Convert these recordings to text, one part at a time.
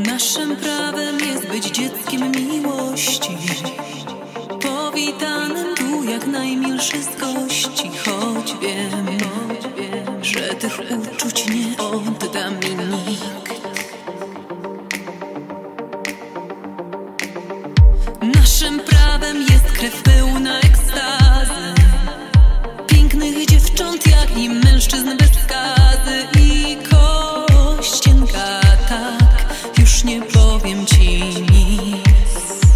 Naszym prawem jest być dzieckiem miłości, powitanym tu jak najmilszy z gości. Choć wiem, że tych uczuć nie odda mi nikt. Naszym prawem jest krew pełna ekstazy, pięknych dziewcząt jak i mężczyzn bez skazy. I kościenka, tak, już nie powiem ci nic.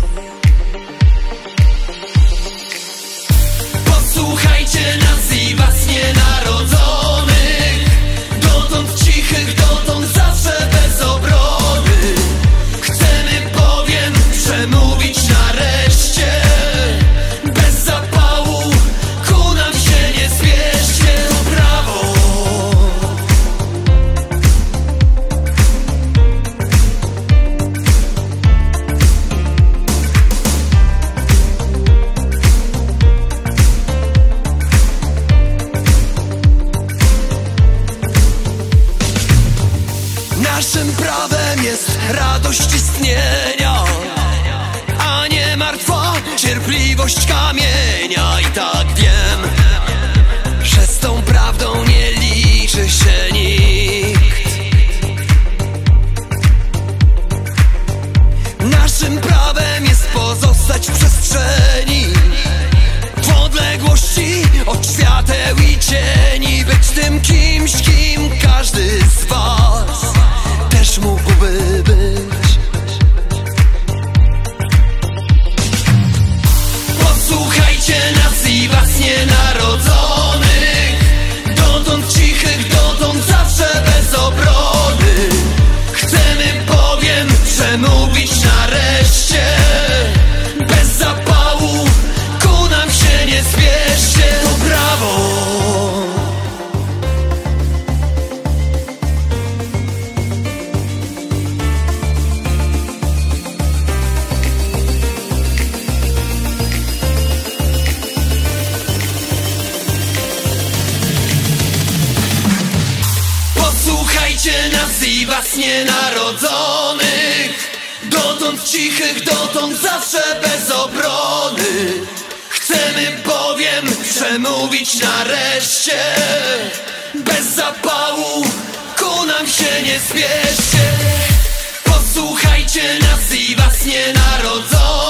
Posłuchajcie nas i was nienarodzonych, dotąd cichych, dotąd zawsze bez obrony. Chcemy bowiem przemówić nareszcie, bez zapału, ku nam się nie spieszcie. To prawo. Naszym prawem jest radość istnienia, a nie martwa cierpliwość kamienia. I tak wiem, że z tą prawdą nie liczy się nikt. Naszym prawem jest pozostać w przestrzeni, w odległości od świateł i cieni. Być tym kimś, kim każdy z was też mógłby być. Posłuchajcie nas i was nienarodzonych, dotąd cichych, dotąd zawsze bez obrony. Chcemy bowiem przemówić nareszcie, bez zapału, ku nam się nie spieszcie. To prawo. Posłuchajcie nas i was nienarodzonych, dotąd cichych, dotąd zawsze bez obrony. Chcemy bowiem przemówić nareszcie, bez zapału, ku nam się nie spieszcie. Posłuchajcie nas i was nienarodzonych.